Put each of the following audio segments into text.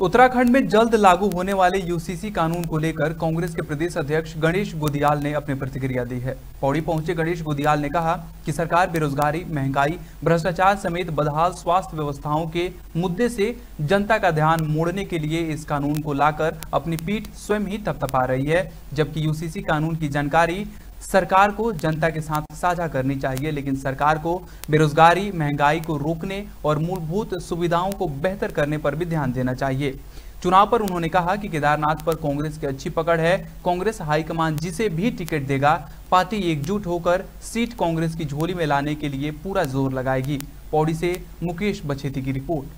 उत्तराखंड में जल्द लागू होने वाले यूसीसी कानून को लेकर कांग्रेस के प्रदेश अध्यक्ष गणेश गुदियाल ने अपनी प्रतिक्रिया दी है। पौड़ी पहुंचे गणेश गुदियाल ने कहा कि सरकार बेरोजगारी, महंगाई, भ्रष्टाचार समेत बदहाल स्वास्थ्य व्यवस्थाओं के मुद्दे से जनता का ध्यान मोड़ने के लिए इस कानून को लाकर अपनी पीठ स्वयं ही थपथपा रही है, जबकि यूसीसी कानून की जानकारी सरकार को जनता के साथ साझा करनी चाहिए, लेकिन सरकार को बेरोजगारी, महंगाई को रोकने और मूलभूत सुविधाओं को बेहतर करने पर भी ध्यान देना चाहिए। चुनाव पर उन्होंने कहा कि केदारनाथ पर कांग्रेस की अच्छी पकड़ है। कांग्रेस हाईकमान जिसे भी टिकट देगा, पार्टी एकजुट होकर सीट कांग्रेस की झोली में लाने के लिए पूरा जोर लगाएगी। पौड़ी से मुकेश बछेती की रिपोर्ट।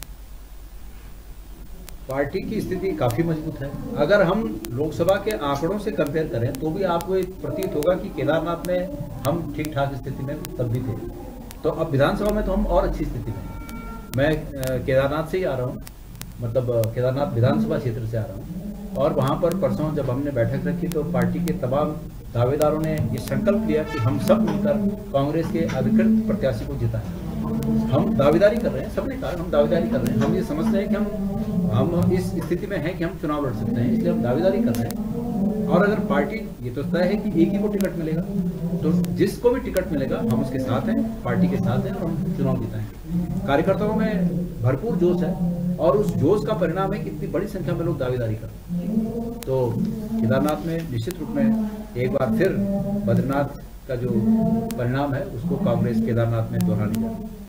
पार्टी की स्थिति काफी मजबूत है। अगर हम लोकसभा के आंकड़ों से कंपेयर करें तो भी आपको एक प्रतीत होगा कि केदारनाथ में हम ठीक ठाक स्थिति में तब भी थे, तो अब विधानसभा में तो हम और अच्छी स्थिति में हैं। मैं केदारनाथ से ही आ रहा हूँ, मतलब केदारनाथ विधानसभा क्षेत्र से आ रहा हूँ, और वहाँ पर परसों जब हमने बैठक रखी तो पार्टी के तमाम दावेदारों ने ये संकल्प लिया कि हम सब मिलकर कांग्रेस के अधिकृत प्रत्याशी को जिताएं। हम दावेदारी कर रहे हैं, सबने कहा हम दावेदारी कर रहे हैं। हम ये समझते हैं कि हम इस स्थिति में हैं कि हम चुनाव लड़ सकते हैं, इसलिए हम दावेदारी कर रहे हैं। और अगर पार्टी ये तो तय है कि एक ही को टिकट मिलेगा, तो जिसको भी टिकट मिलेगा हम उसके साथ हैं, पार्टी के साथ हैं और हम चुनाव जिताएंगे। कार्यकर्ताओं में भरपूर जोश है और उस जोश का परिणाम है कि इतनी बड़ी संख्या में लोग दावेदारी कर रहे हैं। तो केदारनाथ में निश्चित रूप में एक बार फिर बद्रीनाथ का जो परिणाम है उसको कांग्रेस केदारनाथ में दोहरानी चाहिए।